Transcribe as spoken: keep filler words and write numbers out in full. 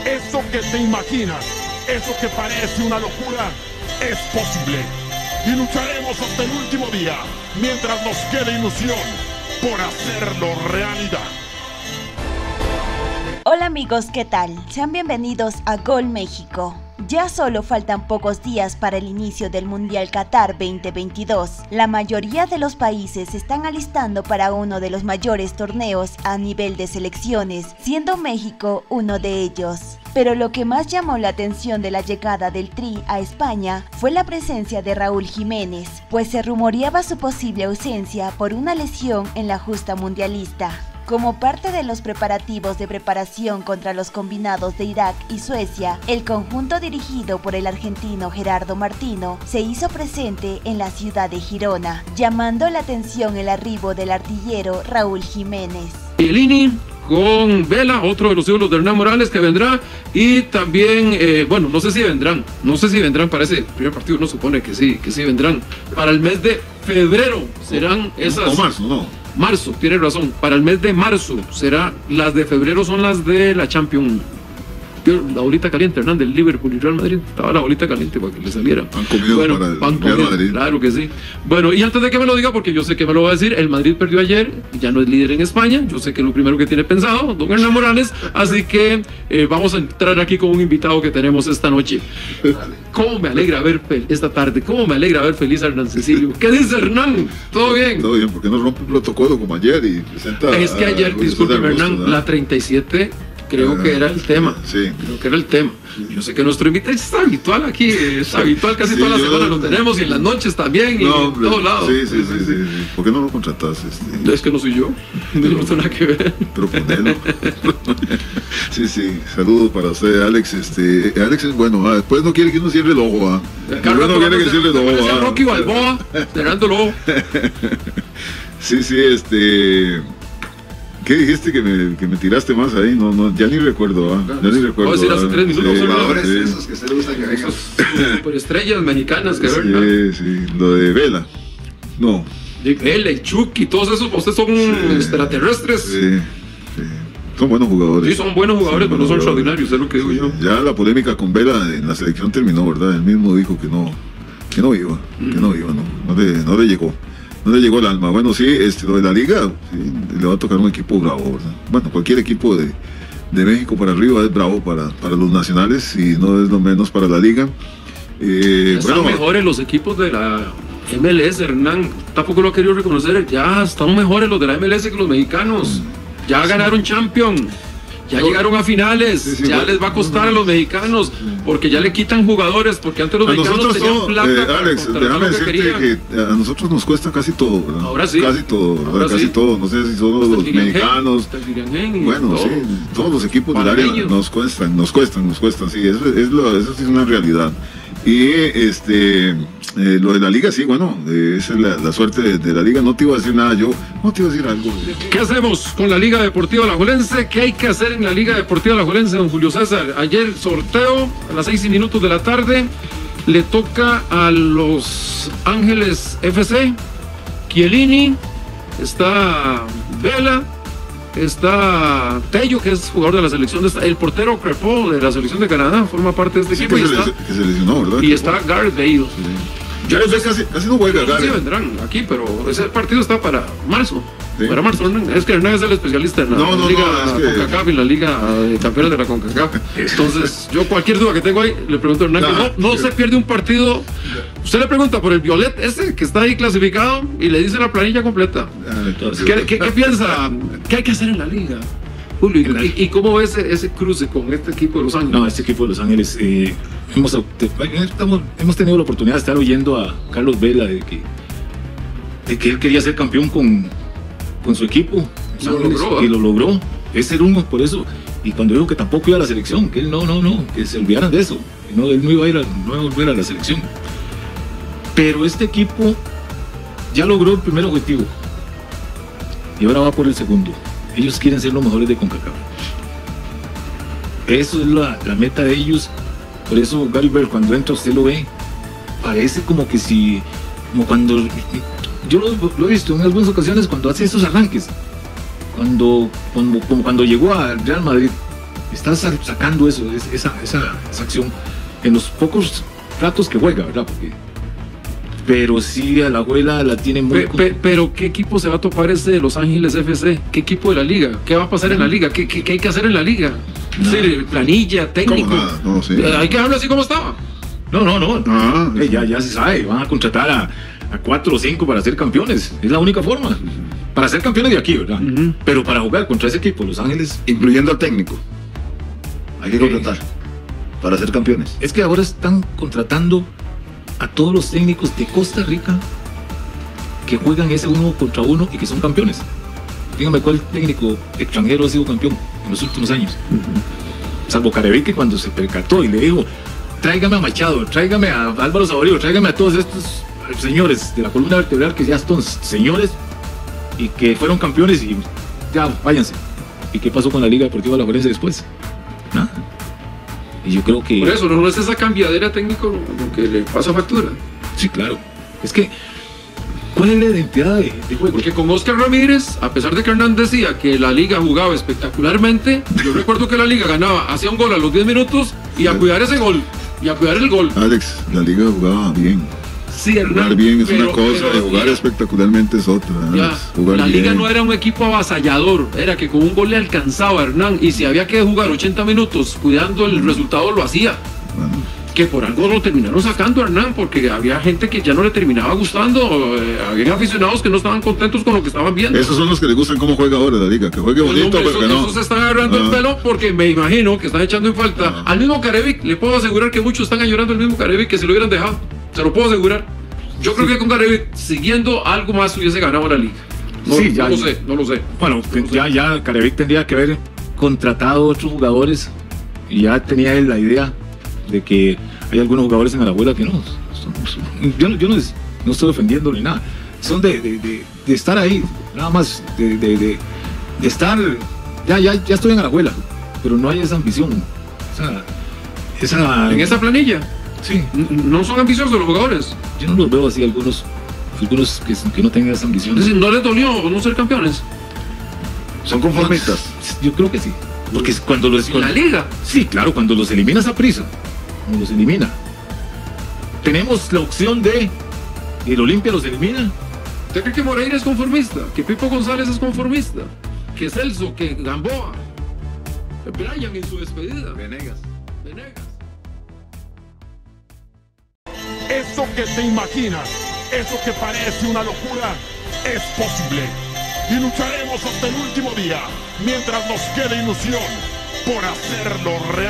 Eso que te imaginas, eso que parece una locura, es posible. Y lucharemos hasta el último día, mientras nos quede ilusión, por hacerlo realidad. Hola amigos, ¿qué tal? Sean bienvenidos a Gol México. Ya solo faltan pocos días para el inicio del Mundial Qatar veinte veintidós. La mayoría de los países se están alistando para uno de los mayores torneos a nivel de selecciones, siendo México uno de ellos. Pero lo que más llamó la atención de la llegada del Tri a España fue la presencia de Raúl Jiménez, pues se rumoreaba su posible ausencia por una lesión en la justa mundialista. Como parte de los preparativos de preparación contra los combinados de Irak y Suecia, el conjunto dirigido por el argentino Gerardo Martino se hizo presente en la ciudad de Girona, llamando la atención el arribo del artillero Raúl Jiménez. Chiellini con Vela, otro de los ídolos de Hernán Morales que vendrá, y también, eh, bueno, no sé si vendrán, no sé si vendrán para ese primer partido, uno supone que sí, que sí vendrán. Para el mes de febrero serán esas... O marzo, no. Marzo, tiene razón, para el mes de marzo será, las de febrero son las de la Champions. La bolita caliente, Hernán, del Liverpool y Real Madrid, estaba la bolita caliente para que le saliera. Han comido bueno, para el han Real comido, Madrid. claro que sí. Bueno, y antes de que me lo diga, porque yo sé que me lo va a decir, el Madrid perdió ayer, ya no es líder en España, yo sé que es lo primero que tiene pensado don Hernán Morales, así que eh, vamos a entrar aquí con un invitado que tenemos esta noche. ¿Cómo me alegra ver esta tarde? ¿Cómo me alegra ver feliz a Hernán Cecilio? ¿Qué dice Hernán? ¿Todo bien? Todo bien, porque no rompe el protocolo como ayer y presenta... Es que ayer, disculpe Hernán, ¿no? La treinta y siete... Creo ah, que era el tema. Sí. Creo que era el tema. Yo sé que nuestro invitado es habitual aquí, es habitual, casi sí, toda la yo, semana lo tenemos y en las noches también, no, y en todos lados. Sí, sí, sí, sí, sí. ¿Por qué no lo contratas? Este? Es que no soy yo, no tengo nada que ver. Pero ponelo. Sí, sí, saludos para usted, Alex. Este, Alex es bueno, ah, después no quiere que uno cierre el ojo. Ah. Carlos no quiere que cierre el ojo. Ah. Rocky Balboa, cerrando el ojo. Sí, sí, este... ¿Qué dijiste que me, que me tiraste más ahí? No, no, ya ni recuerdo, ¿ah? Ya ni recuerdo. Vamos a decir hace tres minutos. Sí, jugadores sí. Esos que se le gusta que vengan. Superestrellas mexicanas que sí, ver, sí, lo de Vela. No. De Vela y Chucky, todos esos, ustedes son sí, extraterrestres. Sí, sí. Son buenos jugadores. Sí, son buenos jugadores, son pero no son jugadores. extraordinarios, es lo que digo sí, yo. Ya la polémica con Vela en la selección terminó, ¿verdad? Él mismo dijo que no, que no iba, mm. que no iba, no, no le, no le llegó. No le llegó el alma. Bueno, sí, este, lo de la liga, sí, le va a tocar un equipo bravo, ¿verdad? Bueno, cualquier equipo de, de México para arriba es bravo para, para los nacionales y no es lo menos para la liga. Eh, están bueno, mejores los equipos de la M L S, Hernán. Tampoco lo ha querido reconocer. Ya están mejores los de la M L S que los mexicanos. Ya ganaron Champions. Ya llegaron a finales, sí, sí, ya bueno, les va a costar a los mexicanos, porque ya le quitan jugadores, porque antes los a mexicanos nosotros tenían todo, plata eh, para Alex, déjame que decirte que, que a nosotros nos cuesta casi todo, ¿verdad? Ahora sí. Casi todo, ¿verdad? Ahora casi sí. todo, no sé si son los, los mexicanos. Gen, bueno, todo. sí, todos los equipos del área nos cuestan, nos cuestan, nos cuestan, sí, eso, es lo, eso sí es una realidad. Y este... Eh, lo de la liga, sí, bueno, eh, esa es la, la suerte de, de la liga. No te iba a decir nada yo, no te iba a decir algo. ¿Qué hacemos con la Liga Deportiva Alajuelense? ¿Qué hay que hacer en la Liga Deportiva Alajuelense, don Julio César? Ayer sorteo a las seis minutos de la tarde, le toca a Los Ángeles F C, Chiellini, está Vela, está Tello, que es jugador de la selección, de esta, el portero Crepeau de la selección de Canadá, forma parte de este sí, equipo. Que, y se está, les, que se lesionó, ¿verdad? Y está Gareth Bale. Sí. Yo no sé, casi, casi no juega. Sí vendrán aquí, pero ese partido está para marzo. Sí. Para marzo, es que Hernán es el especialista en la no, no, Liga no, es que... CONCACAF y la Liga de Campeones de la CONCACAF. Entonces, yo cualquier duda que tengo ahí, le pregunto a Hernán, no, que no, no se pierde un partido. Usted le pregunta por el Violet ese que está ahí clasificado y le dice la planilla completa. Entonces, ¿Qué, qué, ¿Qué piensa? ¿Qué hay que hacer en la Liga? Julio, ¿y, y cómo ves ese, ese cruce con este equipo de Los Ángeles? No, este equipo de Los Ángeles, eh, hemos, estamos, hemos tenido la oportunidad de estar oyendo a Carlos Vela de que, de que él quería ser campeón con, con su equipo, lo logró, y lo logró, es ser uno por eso. Y cuando dijo que tampoco iba a la selección, que él no, no, no, que se olvidaran de eso, que no, él no iba a ir a, no iba a volver a la selección. Pero este equipo ya logró el primer objetivo y ahora va por el segundo. Ellos quieren ser los mejores de CONCACAF. Eso es la, la meta de ellos. Por eso Gary Bear, cuando entra, usted lo ve, parece como que si, como cuando, yo lo, lo he visto en algunas ocasiones cuando hace esos arranques, cuando, como, como cuando llegó al Real Madrid, está sacando eso, esa, esa, esa acción en los pocos ratos que juega, ¿verdad? Porque, pero sí, a la abuela la tiene muy... Pe, pe, pero ¿qué equipo se va a topar este de Los Ángeles F C? ¿Qué equipo de la liga? ¿Qué va a pasar en la liga? ¿Qué, qué, qué hay que hacer en la liga? No. Sí, planilla, técnico. No, no, sí. Hay que dejarlo así como estaba. No, no, no. Ah, Eh, ya, ya se sabe, van a contratar a, a cuatro o cinco para ser campeones. Es la única forma. Para ser campeones de aquí, ¿verdad? Uh-huh. Pero para jugar contra ese equipo, Los Ángeles... Incluyendo al técnico. Hay que contratar para ser campeones. Es que ahora están contratando a todos los técnicos de Costa Rica que juegan ese uno contra uno y que son campeones. Dígame cuál técnico extranjero ha sido campeón en los últimos años. Uh-huh. Salvo Carevique, cuando se percató y le dijo: tráigame a Machado, tráigame a Álvaro Saborío, tráigame a todos estos señores de la columna vertebral que ya son señores y que fueron campeones y ya, váyanse. ¿Y qué pasó con la Liga Deportiva Alajuelense después? Nada. Y yo creo que... Por eso, no es esa cambiadera técnico lo que le pasa factura. Sí, claro. Es que, ¿cuál es la identidad de, de juego? Porque con Oscar Ramírez, a pesar de que Hernán decía que la liga jugaba espectacularmente, yo recuerdo que la liga ganaba, hacía un gol a los diez minutos y a cuidar ese gol, y a cuidar el gol. Alex, la liga jugaba bien. Sí, Hernán, Jugar bien es pero, una cosa, pero, de jugar ya, espectacularmente es otra. ya, Jugar la bien. liga no era un equipo avasallador, era que con un gol le alcanzaba a Hernán, y si había que jugar ochenta minutos cuidando el resultado, lo hacía. Bueno, Que por algo lo terminaron sacando a Hernán, porque había gente que ya no le terminaba gustando, eh, había aficionados que no estaban contentos con lo que estaban viendo. esos son los que les gustan cómo juega ahora la liga, que juegue Pues, bonito, hombre, pero que esos, no. esos se están agarrando Ah. el pelo porque me imagino que están echando en falta Ah. al mismo Carevic. Le puedo asegurar que muchos están llorando el mismo Carevic que si lo hubieran dejado. Se lo puedo asegurar. Yo creo que con Carevic, siguiendo algo más, hubiese ganado la liga. No, Sí, no ya- lo sé, no lo sé. Bueno, ya, ya Carevic tendría que haber contratado otros jugadores y ya tenía él la idea de que hay algunos jugadores en Alajuela que no. Son, son- yo no, yo no, es- no estoy ofendiendo ni nada. Son de, de, de, de estar ahí, nada más, de, de, de, de estar. Ya, ya, ya estoy en Alajuela, pero no hay esa ambición. Esa, esa, En esa planilla, Sí, n- no son ambiciosos los jugadores. yo no los veo así, algunos, algunos que, que no tengan esa ambición. Es decir, no les dolió no ser campeones. Son conformistas. Yo creo que sí. Porque es cuando los. En la liga. Sí, claro, cuando los eliminas a prisa, cuando los elimina, tenemos la opción de el Olimpia los elimina. ¿Usted cree que Moreira es conformista? ¿Que Pipo González es conformista? ¿Que Celso? ¿Que Gamboa? ¿Que Brian en su despedida? Venegas. Venegas. Eso que te imaginas, eso que parece una locura, es posible. Y lucharemos hasta el último día, mientras nos quede ilusión por hacerlo real.